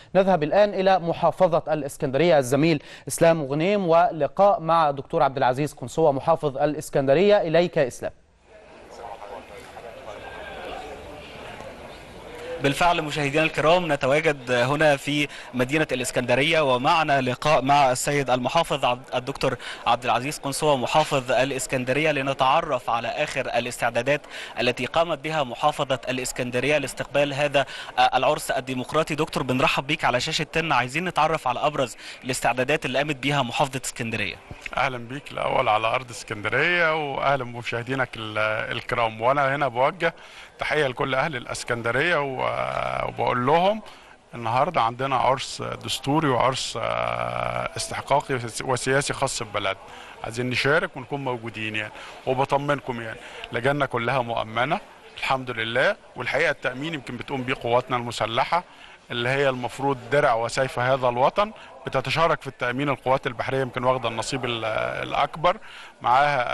نذهب الآن إلى محافظة الإسكندرية. الزميل إسلام غنيم ولقاء مع دكتور عبد العزيز قنصوة محافظ الإسكندرية. إليك إسلام. بالفعل مشاهدينا الكرام، نتواجد هنا في مدينة الإسكندرية ومعنا لقاء مع السيد المحافظ الدكتور عبد العزيز قنصوة محافظ الإسكندرية لنتعرف على آخر الاستعدادات التي قامت بها محافظة الإسكندرية لاستقبال هذا العرس الديمقراطي. دكتور، بنرحب بيك على شاشة تن، عايزين نتعرف على أبرز الاستعدادات اللي قامت بها محافظة اسكندرية. أهلا بيك الأول على أرض اسكندرية، وأهلا بمشاهدينك الكرام. وأنا هنا بوجه تحية لكل أهل الإسكندرية وبقول لهم النهارده عندنا عرس دستوري وعرس استحقاقي وسياسي خاص ببلد. عايزين نشارك ونكون موجودين يعني، وبطمنكم يعني لجنة كلها مؤمنة الحمد لله. والحقيقة التأمين يمكن بتقوم بيه قواتنا المسلحة اللي هي المفروض درع وسيف هذا الوطن. بتتشارك في التأمين القوات البحرية، يمكن واخدة النصيب الأكبر، معاها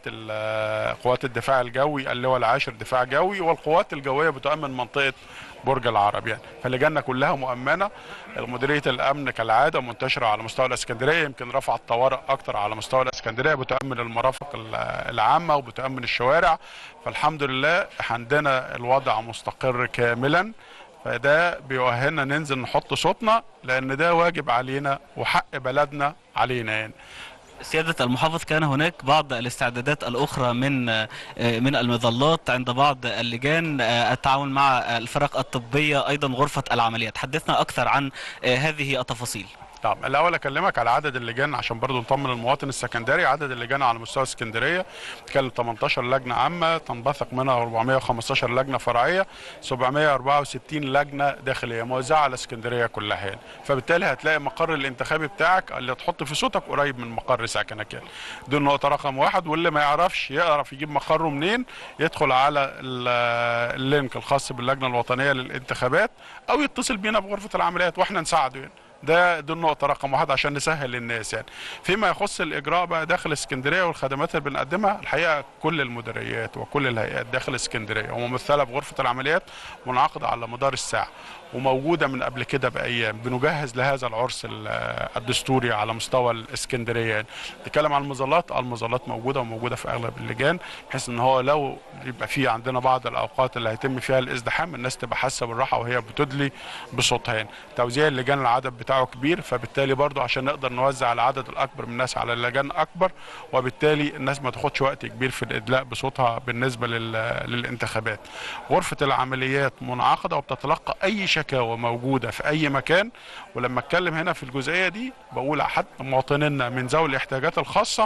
قوات الدفاع الجوي اللواء العاشر دفاع جوي، والقوات الجوية بتؤمن منطقة برج العرب يعني. فاللجنة كلها مؤمنة. مديرية الأمن كالعادة منتشرة على مستوى الإسكندرية، يمكن رفع الطوارئ أكتر على مستوى الإسكندرية، بتؤمن المرافق العامة وبتؤمن الشوارع. فالحمد لله عندنا الوضع مستقر كاملا، فده بيؤهلنا ننزل نحط صوتنا، لأن ده واجب علينا وحق بلدنا علينا يعني. سيادة المحافظ، كان هناك بعض الاستعدادات الأخرى من المظلات عند بعض اللجان، التعاون مع الفرق الطبية، أيضا غرفة العمليات. حدثنا أكثر عن هذه التفاصيل. طب الاول اكلمك على عدد اللجان عشان برضو نطمن المواطن السكندري. عدد اللجان على مستوى اسكندريه بتتكلم 18 لجنه عامه، تنبثق منها 415 لجنه فرعيه، 764 لجنه داخليه موزعه على اسكندريه كلها يعني. فبالتالي هتلاقي مقر الانتخابي بتاعك اللي تحط في صوتك قريب من مقر سكنك يعني. دي النقطه رقم واحد. واللي ما يعرف يجيب مقره منين، يدخل على اللينك الخاص باللجنه الوطنيه للانتخابات او يتصل بينا بغرفه العمليات واحنا نساعده يعني. دي النقطة رقم واحد عشان نسهل للناس يعني. فيما يخص الإجراء بقى داخل اسكندرية والخدمات اللي بنقدمها، الحقيقة كل المديريات وكل الهيئات داخل اسكندرية وممثلة بغرفة العمليات منعقدة على مدار الساعة وموجودة من قبل كده بأيام. بنجهز لهذا العرس الدستوري على مستوى الاسكندرية يعني. نتكلم عن المظلات، المظلات موجودة وموجودة في أغلب اللجان، بحيث إن هو لو يبقى في عندنا بعض الأوقات اللي هيتم فيها الازدحام الناس تبقى حاسة بالراحة وهي بتدلي بصوتها يعني. توزيع اللجان العدد بتاعه كبير، فبالتالي برضو عشان نقدر نوزع العدد الأكبر من الناس على اللجان أكبر، وبالتالي الناس ما تاخدش وقت كبير في الإدلاء بصوتها بالنسبة للانتخابات. غرفة العمليات منعقدة وبتتلقى أي شكاوى موجودة في أي مكان. ولما اتكلم هنا في الجزئية دي بقول حتى مواطنينا من ذوي الاحتياجات الخاصة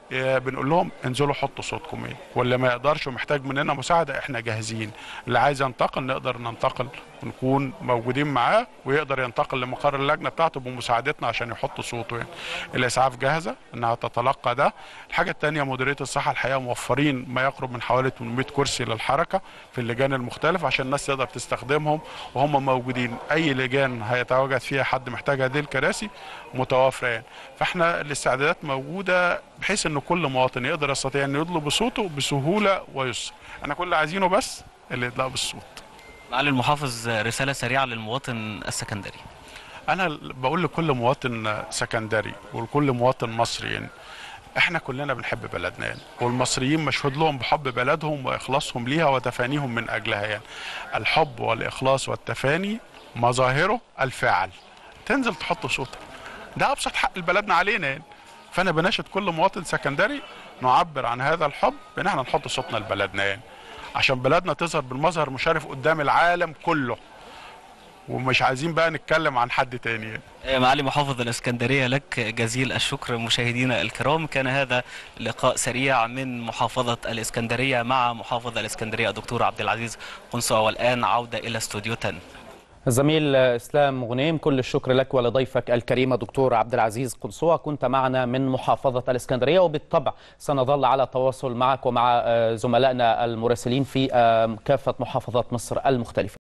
بنقول لهم انزلوا حطوا صوتكم ايه، واللي ما يقدرش ومحتاج مننا مساعده احنا جاهزين. اللي عايز ينتقل نقدر ننتقل ونكون موجودين معاه، ويقدر ينتقل لمقر اللجنه بتاعته بمساعدتنا عشان يحط صوته يعني. الاسعاف جاهزه انها تتلقى ده. الحاجه الثانيه، مديريه الصحه الحقيقه موفرين ما يقرب من حوالي 800 كرسي للحركه في اللجان المختلفه عشان الناس تقدر تستخدمهم وهم موجودين. اي لجان هيتواجد فيها حد محتاج هذه الكراسي متوافره يعني. فاحنا الاستعدادات موجوده بحيث ان كل مواطن يقدر يستطيع ان يطلب صوته بسهوله ويسر. انا كل اللي عايزينه بس الادلاء بالصوت. معالي المحافظ، رسالة سريعة للمواطن السكندري. انا بقول لكل مواطن سكندري ولكل مواطن مصري يعني، احنا كلنا بنحب بلدنا يعني، والمصريين مشهود لهم بحب بلدهم واخلاصهم ليها وتفانيهم من اجلها يعني. الحب والاخلاص والتفاني مظاهره الفاعل. تنزل تحط صوتك، ده ابسط حق بلدنا علينا يعني. فانا بناشد كل مواطن سكندري نعبر عن هذا الحب بان احنا نحط صوتنا لبلدنا يعني، عشان بلدنا تظهر بالمظهر مشرف قدام العالم كله، ومش عايزين بقى نتكلم عن حد تاني يعني. معالي محافظ الإسكندرية، لك جزيل الشكر. مشاهدينا الكرام، كان هذا لقاء سريع من محافظة الإسكندرية مع محافظ الإسكندرية الدكتور عبد العزيز قنصوة. والآن عودة إلى استوديو 10. الزميل إسلام غنيم، كل الشكر لك ولضيفك الكريم دكتور عبد العزيز قنصوة، كنت معنا من محافظة الإسكندرية. وبالطبع سنظل على تواصل معك ومع زملائنا المراسلين في كافة محافظات مصر المختلفة.